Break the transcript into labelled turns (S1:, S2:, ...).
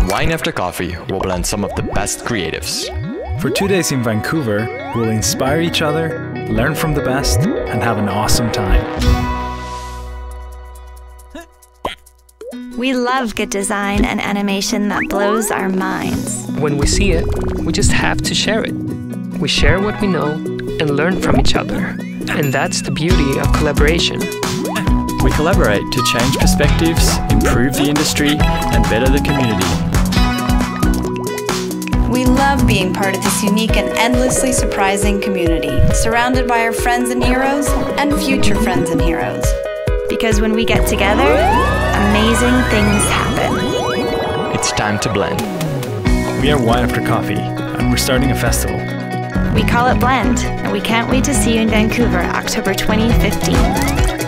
S1: Wine After Coffee will blend some of the best creatives.
S2: For 2 days in Vancouver, we'll inspire each other, learn from the best, and have an awesome time.
S3: We love good design and animation that blows our minds.
S4: When we see it, we just have to share it. We share what we know and learn from each other. And that's the beauty of collaboration.
S5: We collaborate to change perspectives, improve the industry, and better the community.
S6: We love being part of this unique and endlessly surprising community, surrounded by our friends and heroes and future friends and heroes.
S3: Because when we get together, amazing things happen.
S1: It's time to blend.
S2: We are Wine After Coffee, and we're starting a festival.
S3: We call it Blend, and we can't wait to see you in Vancouver, October 2015.